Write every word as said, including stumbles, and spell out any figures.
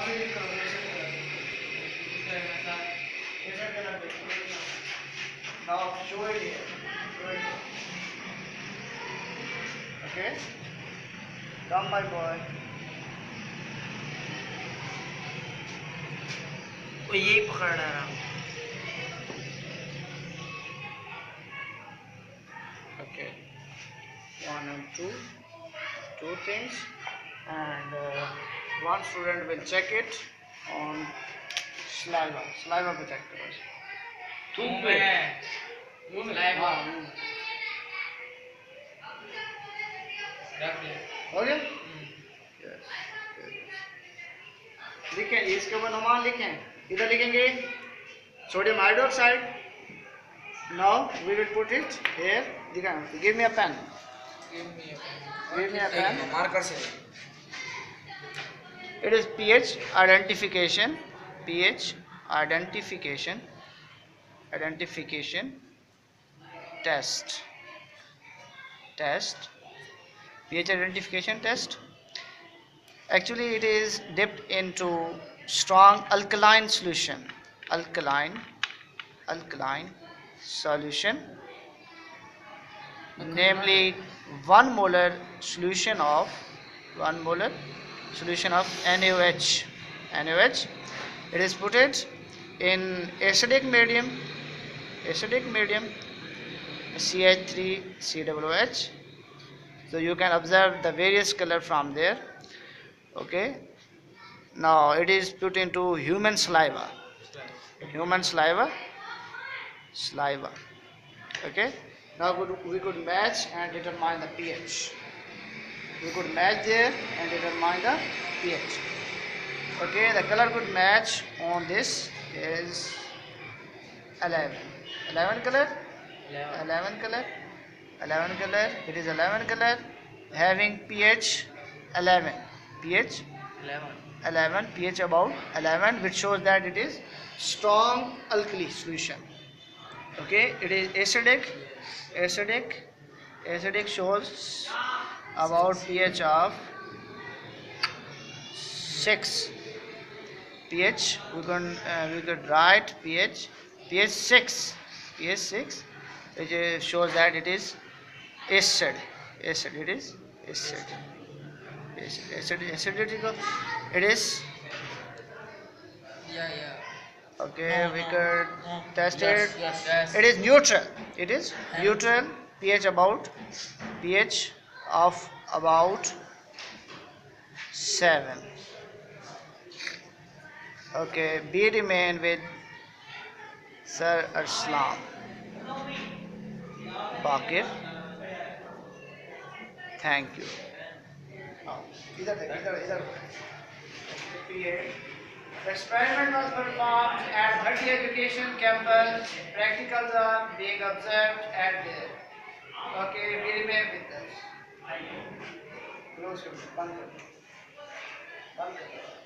Now show it here. Show it here. Okay? Come, my boy. वो यही पकड़ रहा हूँ. Okay. One and two. Two things. And uh, one student will check it on saliva. Saliva को check करो. मुंह में saliva. हाँ, मुंह में. रख ले. हो गया? Yes. लिखें इसके ऊपर अनुमान लिखें. इधर लिखेंगे sodium hydroxide. Now we will put it here. Give me a pen. Give me a pen. Give me a pen. Marker से. It is pH identification. pH identification. Identification test. Test. pH identification test. Actually, it is dipped into strong alkaline solution. Alkaline. Alkaline solution. Namely, one molar solution of one molar solution of NaOH. NaOH. It is put it in acidic medium. Acidic medium. C H three C O H. So you can observe the various color from there. Okay. Now it is put into human saliva. Human saliva. Saliva. Okay. Now we could match and determine the pH. We could match there and determine the pH. Okay, the color could match on this is eleven. eleven color? eleven color. eleven color. It is eleven color having pH eleven. pH eleven. eleven. pH about eleven, which shows that it is strong alkali solution. Okay, it is acidic. Acidic. Acidic shows about pH of six. pH we can uh, we could write pH pH six. pH six, which uh, shows that it is acid. Acid. It is acid. Acid. Acid. Acidity. It is. Yeah, yeah. Okay, No, we no, could no. test Yes, it. yes, yes. It is neutral. It is neutral. pH about pH of about seven. Okay, B remain with Sir Arslan Baqir. Thank you. इधर देख, इधर इधर. The experiment was performed at Bhatti Education Campus. Practicals are being observed at there. Okay, we remain with us. Close your band. Band.